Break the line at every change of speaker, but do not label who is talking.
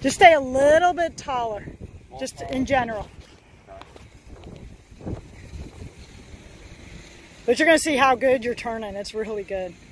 Just stay a little bit taller, just in general. But you're going to see how good you're turning. It's really good.